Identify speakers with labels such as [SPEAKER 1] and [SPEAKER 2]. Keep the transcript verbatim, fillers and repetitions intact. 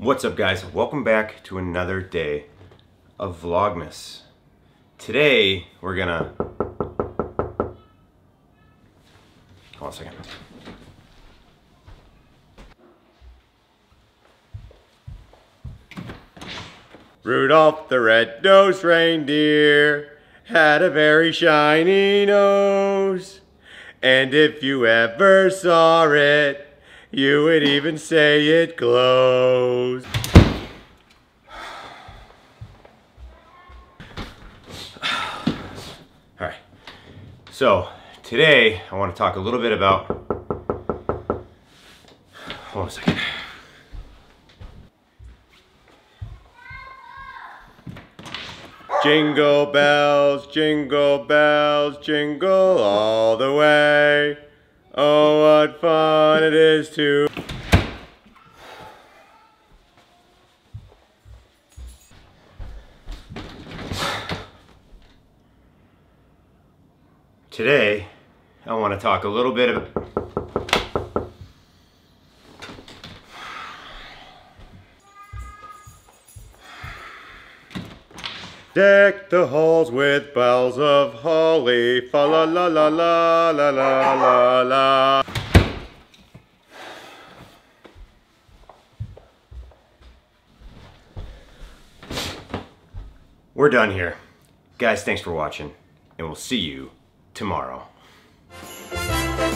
[SPEAKER 1] What's up, guys? Welcome back to another day of Vlogmas. Today we're gonna hold on a second. Rudolph the red-nosed reindeer had a very shiny nose, and if you ever saw it, you would even say it glows. All right, so today I want to talk a little bit about, hold on a second. Jingle bells, jingle bells, jingle all the way. Oh, what fun it is to... Today, I want to talk a little bit about... Deck the halls with boughs of holly, fa la la la la la la la la. We're done here. Guys, thanks for watching, and we'll see you tomorrow.